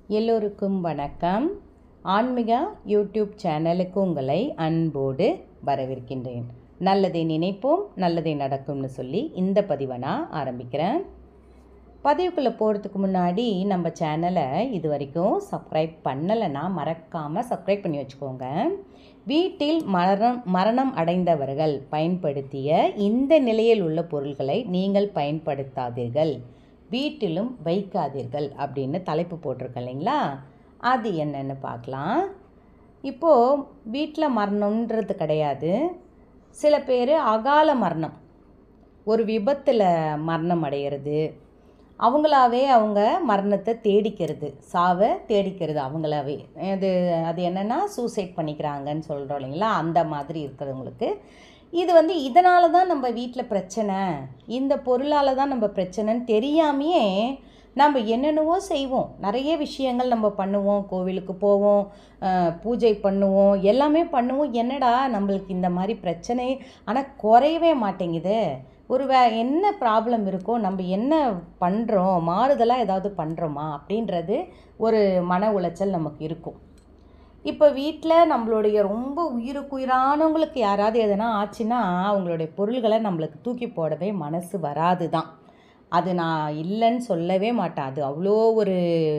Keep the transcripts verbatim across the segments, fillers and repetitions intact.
எல்லோருக்கும் வணக்கம். ஆன்மீக யூடியூப் சேனலுக்கு உங்களை அன்போடு வரவேற்கின்றேன். நல்லதை நினைப்போம், நல்லதை நடக்கும்னு சொல்லி இந்த பதிவை நான் ஆரம்பிக்கிறேன். பதிவுக்குள்ளே போகிறதுக்கு முன்னாடி நம்ம சேனலை இது வரைக்கும் சப்ஸ்கிரைப் பண்ணலைன்னா மறக்காமல் சப்ஸ்கிரைப் பண்ணி வச்சுக்கோங்க. வீட்டில் மரணம் மரணம் அடைந்தவர்கள் பயன்படுத்திய இந்த நிலையில் உள்ள பொருள்களை நீங்கள் பயன்படுத்தாதீர்கள், வீட்டிலும் வைக்காதீர்கள் அப்படின்னு தலைப்பு போட்டிருக்கேன் இல்லைங்களா? அது என்னன்னு பார்க்கலாம். இப்போது வீட்டில் மரணம்ன்றது கிடையாது. சில பேர் அகால மரணம், ஒரு விபத்தில் மரணம் அடைகிறது, அவங்களாவே அவங்க மரணத்தை தேடிக்கிறது, சாவை தேடிக்கிறது அவங்களாவே. அது அது என்னென்னா சூசைட் பண்ணிக்கிறாங்கன்னு சொல்கிறோம் இல்லைங்களா? அந்த மாதிரி இருக்கிறவங்களுக்கு இது வந்து இதனால தான் நம்ம வீட்டில் பிரச்சனை, இந்த பொருளால் தான் நம்ம பிரச்சனைன்னு தெரியாமையே நம்ம என்னென்னவோ செய்வோம். நிறைய விஷயங்கள் நம்ம பண்ணுவோம், கோவிலுக்கு போவோம், பூஜை பண்ணுவோம், எல்லாமே பண்ணுவோம். என்னடா நம்மளுக்கு இந்த மாதிரி பிரச்சனை ஆனால் குறையவே மாட்டேங்குது, ஒரு வே என்ன ப்ராப்ளம் இருக்கோ, நம்ம என்ன பண்ணுறோம், மாறுதலாக ஏதாவது பண்ணுறோமா அப்படின்றது ஒரு மன உளைச்சல் நமக்கு இருக்கும். இப்போ வீட்டில் நம்மளுடைய ரொம்ப உயிருக்கு உயிரானவங்களுக்கு யாராவது எதனா ஆச்சுன்னா அவங்களுடைய பொருள்களை நம்மளுக்கு தூக்கி போடவே மனசு வராது தான். அது நான் இல்லைன்னு சொல்லவே மாட்டேன். அது அவ்வளோ ஒரு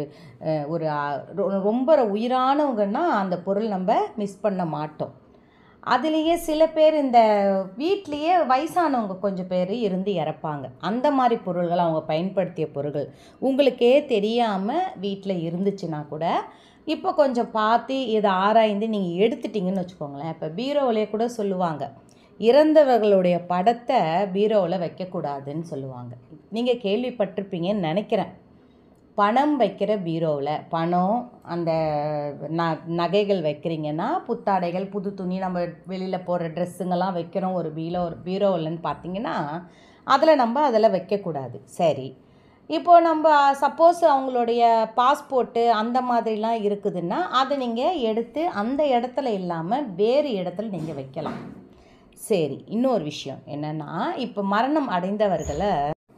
ஒரு ரொம்ப உயிரானவங்கன்னா அந்த பொருள் நம்ம மிஸ் பண்ண மாட்டோம். அதுலேயே சில பேர் இந்த வீட்லேயே வயசானவங்க கொஞ்சம் பேர் இருந்து இறப்பாங்க. அந்த மாதிரி பொருள்கள், அவங்க பயன்படுத்திய பொருள்கள் உங்களுக்கே தெரியாமல் வீட்டில் இருந்துச்சுன்னா கூட இப்போ கொஞ்சம் பார்த்து இதை ஆராய்ந்து நீங்கள் எடுத்துட்டிங்கன்னு வச்சுக்கோங்களேன். இப்போ பீரோவிலே கூட சொல்லுவாங்க, இறந்தவர்களுடைய படத்தை பீரோவில் வைக்கக்கூடாதுன்னு சொல்லுவாங்க. நீங்கள் கேள்விப்பட்டிருப்பீங்கன்னு நினைக்கிறேன். பணம் வைக்கிற பீரோவில், பணம் அந்த ந நகைகள் வைக்கிறீங்கன்னா, புத்தாடைகள், புது துணி, நம்ம வெளியில் போடுற ட்ரெஸ்ஸுங்கெல்லாம் வைக்கிறோம் ஒரு பீரோ ஒரு பீரோவில்னு பார்த்தீங்கன்னா அதில் நம்ம அதில் வைக்கக்கூடாது. சரி, இப்போது நம்ம சப்போஸ் அவங்களுடைய பாஸ்போர்ட்டு அந்த மாதிரிலாம் இருக்குதுன்னா அதை நீங்கள் எடுத்து அந்த இடத்துல இல்லாமல் வேறு இடத்துல நீங்கள் வைக்கலாம். சரி, இன்னொரு விஷயம் என்னென்னா, இப்போ மரணம் அடைந்தவர்களை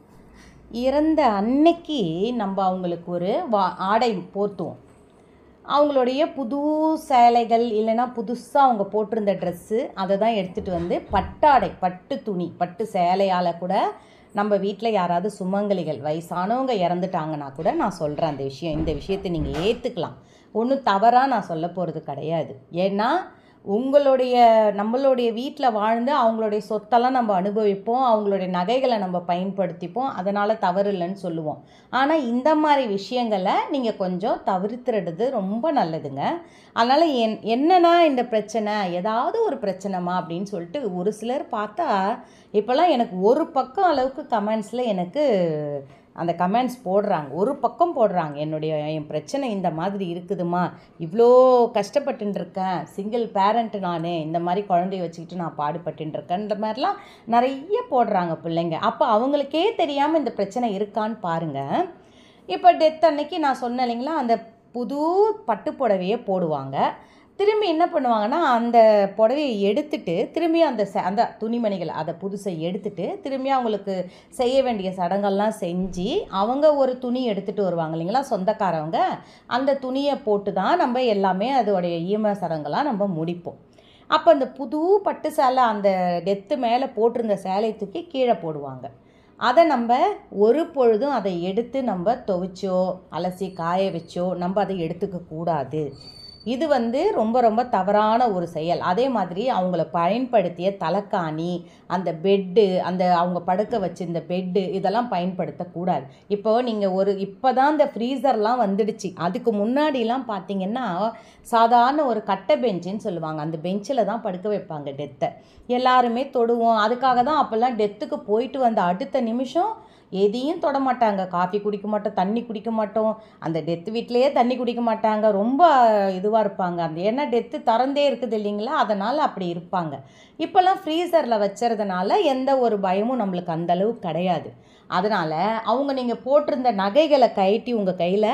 இறந்த அன்னைக்கு நம்ம அவங்களுக்கு ஒரு வா ஆடை போர்த்துவோம். அவங்களுடைய புது சேலைகள் இல்லைன்னா புதுசாக அவங்க போட்டிருந்த ட்ரெஸ்ஸு அதை தான் எடுத்துகிட்டு வந்து பட்டாடை, பட்டு துணி, பட்டு சேலையால் கூட நம்ம வீட்டில் யாராவது சுமங்கலிகள் வயசானவங்க இறந்துட்டாங்கன்னா கூட நான் சொல்கிறேன் அந்த விஷயம். இந்த விஷயத்தை நீங்கள் ஏற்றுக்கலாம், ஒன்றும் தவறாக நான் சொல்ல போகிறது கிடையாது. ஏன்னா உங்களுடைய நம்மளுடைய வீட்டில் வாழ்ந்து அவங்களுடைய சொத்தெல்லாம் நம்ம அனுபவிப்போம், அவங்களுடைய நகைகளை நம்ம பயன்படுத்திப்போம், அதனால் தவறு இல்லைன்னு சொல்லுவோம். ஆனால் இந்த மாதிரி விஷயங்களை நீங்கள் கொஞ்சம் தவிர்த்துறது ரொம்ப நல்லதுங்க. அதனால் என் என்னன்னா இந்த பிரச்சனை, ஏதாவது ஒரு பிரச்சனைமா அப்படின்னு சொல்லிட்டு ஒரு சிலர் பார்த்தா இப்போல்லாம் எனக்கு ஒரு பக்கம் அளவுக்கு கமெண்ட்ஸில் எனக்கு அந்த கமெண்ட்ஸ் போடுறாங்க, ஒரு பக்கம் போடுறாங்க. என்னுடைய என் பிரச்சனை இந்த மாதிரி இருக்குதுமா, இவ்வளோ கஷ்டப்பட்டுருக்கேன், சிங்கிள் பேரண்ட்டு நான், இந்த மாதிரி குழந்தைய வச்சுக்கிட்டு நான் பாடுபட்டுருக்கேன்ற மாதிரிலாம் நிறைய போடுறாங்க பிள்ளைங்க. அப்போ அவங்களுக்கே தெரியாமல் இந்த பிரச்சனை இருக்கான்னு பாருங்கள். இப்போ டெத் அன்னைக்கு நான் சொன்னேன் இல்லைங்களா, அந்த புது பட்டு புடவையே போடுவாங்க. திரும்பி என்ன பண்ணுவாங்கன்னா அந்த புடவையை எடுத்துட்டு திரும்பி அந்த அந்த துணிமணிகள் அதை புதுசை எடுத்துட்டு திரும்பி அவங்களுக்கு செய்ய வேண்டிய சடங்கெல்லாம் செஞ்சு அவங்க ஒரு துணி எடுத்துகிட்டு வருவாங்க இல்லைங்களா சொந்தக்காரவங்க. அந்த துணியை போட்டு தான் நம்ம எல்லாமே அதோடைய ஈம சடங்கெல்லாம் நம்ம முடிப்போம். அப்போ அந்த புது பட்டு சேலை அந்த டெத்து மேலே போட்டிருந்த சேலை தூக்கி கீழே போடுவாங்க. அதை நம்ம ஒரு பொழுதும் அதை எடுத்து நம்ம துவைச்சோ அலசி காய வச்சோ நம்ம அதை எடுத்துக்க கூடாது. இது வந்து ரொம்ப ரொம்ப தவறான ஒரு செயல். அதே மாதிரி அவங்கள பயன்படுத்திய தலைக்காணி, அந்த பெட்டு, அந்த அவங்க படுக்க வச்சிருந்த பெட்டு, இதெல்லாம் பயன்படுத்தக்கூடாது. இப்போது நீங்கள் ஒரு இப்போ தான் இந்த ஃப்ரீசர்லாம் வந்துடுச்சு. அதுக்கு முன்னாடிலாம் பார்த்திங்கன்னா சாதாரண ஒரு கட்டை பெஞ்சுன்னு சொல்லுவாங்க, அந்த பெஞ்சில் தான் படுக்க வைப்பாங்க டெத்தை. எல்லாருமே தொடுவோம். அதுக்காக தான் அப்போல்லாம் டெத்துக்கு போயிட்டு வந்த அடுத்த நிமிஷம் எதையும் தொட மாட்டாங்க. காஃபி குடிக்க மாட்டோம், தண்ணி குடிக்க மாட்டோம், அந்த டெத்து வீட்டிலையே தண்ணி குடிக்க மாட்டாங்க, ரொம்ப இதுவாக இருப்பாங்க. அந்த ஏன்னா டெத்து திறந்தே இருக்குது இல்லைங்களா, அதனால் அப்படி இருப்பாங்க. இப்போல்லாம் ஃப்ரீசரில் வச்சுறதுனால எந்த ஒரு பயமும் நம்மளுக்கு அந்தளவு கிடையாது. அதனால் அவங்க நீங்கள் போட்டிருந்த நகைகளை கழட்டி உங்கள் கையில்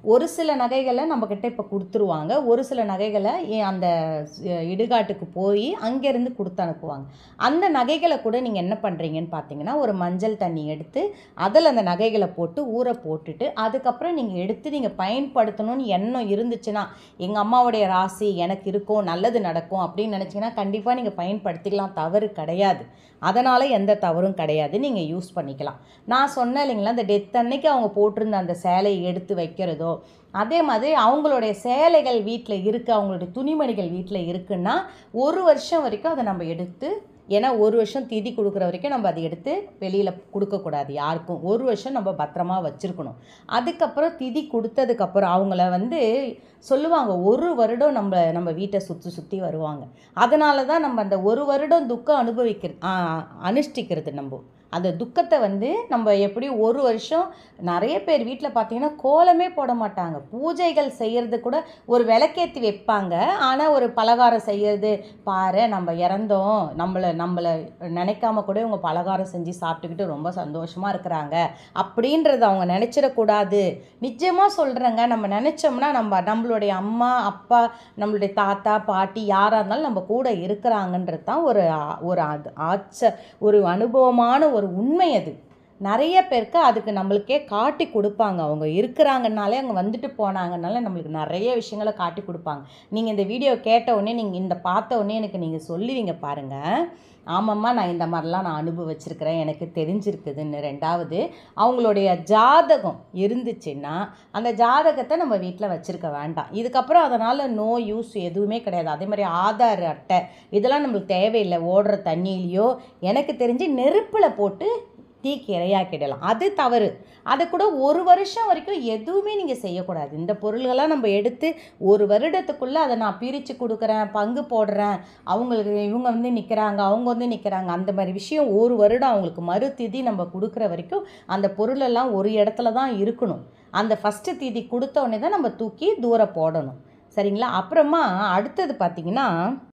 ஒரு சில நகைகளை நம்மக்கிட்ட இப்போ கொடுத்துருவாங்க, ஒரு சில நகைகளை அந்த இடுகாட்டுக்கு போய் அங்கேருந்து கொடுத்து அனுப்புவாங்க. அந்த நகைகளை கூட நீங்கள் என்ன பண்ணுறீங்கன்னு பார்த்தீங்கன்னா, ஒரு மஞ்சள் தண்ணி எடுத்து அதில் அந்த நகைகளை போட்டு ஊற போட்டுட்டு அதுக்கப்புறம் நீங்கள் எடுத்து நீங்கள் பயன்படுத்தணும்னு எண்ணம் இருந்துச்சுன்னா, எங்கள் அம்மாவுடைய ராசி எனக்கு இருக்கும், நல்லது நடக்கும் அப்படின்னு நினச்சிங்கன்னா கண்டிப்பாக நீங்கள் பயன்படுத்திக்கலாம், தவறு கிடையாது. அதனால் எந்த தவறும் கிடையாது, நீங்கள் யூஸ் பண்ணிக்கலாம். நான் சொன்னேன் இல்லைங்களா, அந்த டெத் அன்னைக்கு அவங்க போட்டிருந்த அந்த சேலையை எடுத்து வைக்கிறதோ, அதே மாதிரி அவங்களுடைய சேலைகள் வீட்டில் இருக்குது, அவங்களுடைய துணிமணிகள் வீட்டில் இருக்குன்னா ஒரு வருஷம் வரைக்கும் அதை நம்ம எடுத்து, ஏன்னா ஒரு வருஷம் திதி கொடுக்குற வரைக்கும் நம்ம அதை எடுத்து வெளியில் கொடுக்கக்கூடாது யாருக்கும். ஒரு வருஷம் நம்ம பத்திரமா வச்சுருக்கணும். அதுக்கப்புறம் திதி கொடுத்ததுக்கப்புறம் அவங்கள வந்து சொல்லுவாங்க, ஒரு வருடம் நம்ம நம்ம வீட்டை சுற்றி சுற்றி வருவாங்க. அதனால தான் நம்ம அந்த ஒரு வருடம் துக்கம் அனுபவிக்கிறது அனுஷ்டிக்கிறது. நம்ம அந்த துக்கத்தை வந்து நம்ம எப்படி ஒரு வருஷம் நிறைய பேர் வீட்டில் பார்த்தீங்கன்னா கோலமே போட மாட்டாங்க, பூஜைகள் செய்கிறது கூட ஒரு விளக்கேற்றி வைப்பாங்க, ஆனால் ஒரு பலகாரம் செய்கிறது பாரு நம்ம இறந்தோம், நம்மளை நம்மளை நினைக்காம கூட இவங்க பலகாரம் செஞ்சு சாப்பிட்டுக்கிட்டு ரொம்ப சந்தோஷமாக இருக்கிறாங்க அப்படின்றத அவங்க நினச்சிடக்கூடாது. நிச்சயமாக சொல்கிறேங்க, நம்ம நினச்சோம்னா நம்ம நம்மளுடைய அம்மா அப்பா நம்மளுடைய தாத்தா பாட்டி யாராக இருந்தாலும் நம்ம கூட இருக்கிறாங்கன்றது தான் ஒரு ஒரு அது ஆச்ச ஒரு அனுபவமான ஒரு உண்மை. அது நிறைய பேருக்கு அதுக்கு நம்மளுக்கே காட்டி கொடுப்பாங்க. அவங்க இருக்கிறாங்கனாலே அங்கே வந்துட்டு போனாங்கனால நம்மளுக்கு நிறைய விஷயங்களை காட்டி கொடுப்பாங்க. நீங்கள் இந்த வீடியோ கேட்ட உடனே நீங்கள் இந்த பார்த்த உடனே எனக்கு நீங்கள் சொல்லுவீங்க பாருங்கள், ஆமாம்மா நான் இந்த மாதிரிலாம் நான் அனுபவிச்சிருக்கிறேன், எனக்கு தெரிஞ்சிருக்குதுன்னு. ரெண்டாவது, அவங்களுடைய ஜாதகம் இருந்துச்சுன்னா அந்த ஜாதகத்தை நம்ம வீட்டில் வச்சுருக்க வேண்டாம். இதுக்கப்புறம் அதனால் நோ யூஸ் எதுவுமே கிடையாது. அதே மாதிரி ஆதார் அட்டை இதெல்லாம் நம்மளுக்கு தேவையில்லை. ஓடுற தண்ணியிலையோ எனக்கு தெரிஞ்சு நெருப்பில் போட்டு தீக்கு இரையாக்கிடலாம், அது தவறு. அதை கூட ஒரு வருஷம் வரைக்கும் எதுவுமே நீங்கள் செய்யக்கூடாது. இந்த பொருள்களாம் நம்ம எடுத்து ஒரு வருடத்துக்குள்ளே அதை நான் பிரித்து கொடுக்குறேன், பங்கு போடுறேன், அவங்களுக்கு இவங்க வந்து நிற்கிறாங்க அவங்க வந்து நிற்கிறாங்க, அந்த மாதிரி விஷயம் ஒரு வருடம் அவங்களுக்கு மறு திதி நம்ம கொடுக்குற வரைக்கும் அந்த பொருளெல்லாம் ஒரு இடத்துல தான் இருக்கணும். அந்த ஃபஸ்ட்டு திதி கொடுத்த உடனே தான் நம்ம தூக்கி தூரம் போடணும், சரிங்களா? அப்புறமா அடுத்தது பார்த்திங்கன்னா,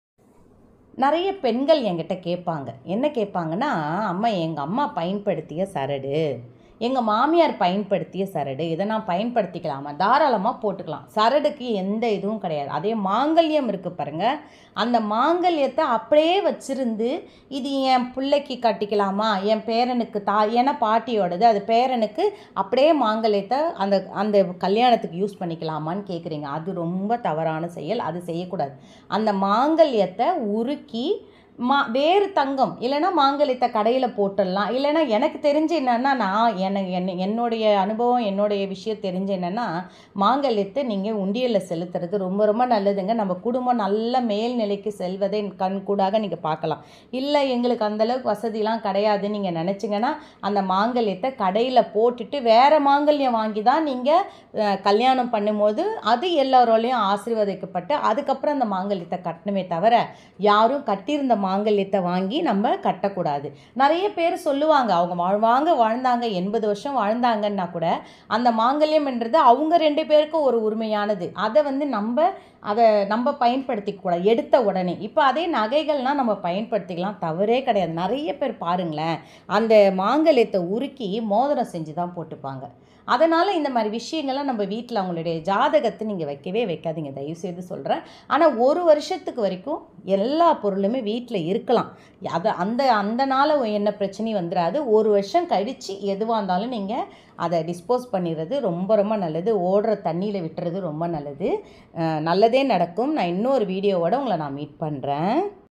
நிறைய பெண்கள் என்கிட்ட கேட்பாங்க, என்ன கேட்பாங்கன்னா, அம்மா எங்கள் அம்மா பயன்படுத்திய சரடு, எங்கள் மாமியார் பயன்படுத்திய சரடு, இதை நான் பயன்படுத்திக்கலாமா? தாராளமாக போட்டுக்கலாம், சரடுக்கு எந்த இதுவும் கிடையாது. அதே மாங்கல்யம் இருக்குது பாருங்கள், அந்த மாங்கல்யத்தை அப்படியே வச்சுருந்து இது என் பிள்ளைக்கு கட்டிக்கலாமா, என் பேரனுக்கு தா ஏன்னா பாட்டியோடது அது பேரனுக்கு அப்படியே மாங்கல்யத்தை அந்த அந்த கல்யாணத்துக்கு யூஸ் பண்ணிக்கலாமான்னு கேட்குறீங்க. அது ரொம்ப தவறான செயல், அது செய்யக்கூடாது. அந்த மாங்கல்யத்தை உருக்கி மா வேறு தங்கம் இல்லைனா மாங்கல்யத்தை கடையில் போட்டுடலாம். இல்லைனா எனக்கு தெரிஞ்சு என்னென்னா, நான் எனக்கு என்ன என்னுடைய அனுபவம் என்னுடைய விஷயம் தெரிஞ்சு என்னென்னா, மாங்கல்யத்தை நீங்கள் உண்டியலில் செலுத்துறது ரொம்ப ரொம்ப நல்லதுங்க. நம்ம குடும்பம் நல்ல மேல்நிலைக்கு செல்வதை கண் கூடாக நீங்கள் பார்க்கலாம். இல்லை எங்களுக்கு அந்தளவுக்கு வசதிலாம் கிடையாது நீங்கள் நினச்சிங்கன்னா, அந்த மாங்கல்யத்தை கடையில் போட்டுட்டு வேறு மாங்கல்யம் வாங்கி தான் நீங்கள் கல்யாணம் பண்ணும்போது அது எல்லோரோலையும் ஆசீர்வதிக்கப்பட்டு அதுக்கப்புறம் அந்த மாங்கல்யத்தை கட்டணுமே தவிர யாரும் கட்டியிருந்த மாங்கல்யத்தை வாங்கி நம்ம கட்டக்கூடாது. நிறைய பேர் சொல்லுவாங்க, அவங்க வாழ்வாங்க வாழ்ந்தாங்க எண்பது வருஷம் வாழ்ந்தாங்கன்னா கூட அந்த மாங்கல்யம் என்றது அவங்க ரெண்டு பேருக்கும் ஒரு உரிமையானது. அதை வந்து நம்ம அதை நம்ம பயன்படுத்திக்கூடாது எடுத்த உடனே. இப்போ அதே நகைகள்னால் நம்ம பயன்படுத்திக்கலாம், தவறே கிடையாது. நிறைய பேர் பாருங்களேன், அந்த மாங்கல்யத்தை உருக்கி மோதிரம் செஞ்சு தான் போட்டுப்பாங்க. அதனால் இந்த மாதிரி விஷயங்கள்லாம் நம்ம வீட்டில் அவங்களுடைய ஜாதகத்தை நீங்கள் வைக்கவே வைக்காதீங்க, தயவுசெய்து சொல்கிறேன். ஆனால் ஒரு வருஷத்துக்கு வரைக்கும் எல்லா பொருளுமே வீட்டில் இருக்கலாம். அதை அந்த அந்த நாள் என்ன பிரச்சனையும் வந்துடாது. ஒரு வருஷம் கழித்து எதுவாக இருந்தாலும் நீங்கள் அதை டிஸ்போஸ் பண்ணிடுறது ரொம்ப ரொம்ப நல்லது. ஓடுற தண்ணியில் விட்டுறது ரொம்ப நல்லது. நல்லதே நடக்கும். நான் இன்னொரு வீடியோவோட உங்களை நான் மீட் பண்ணுறேன்.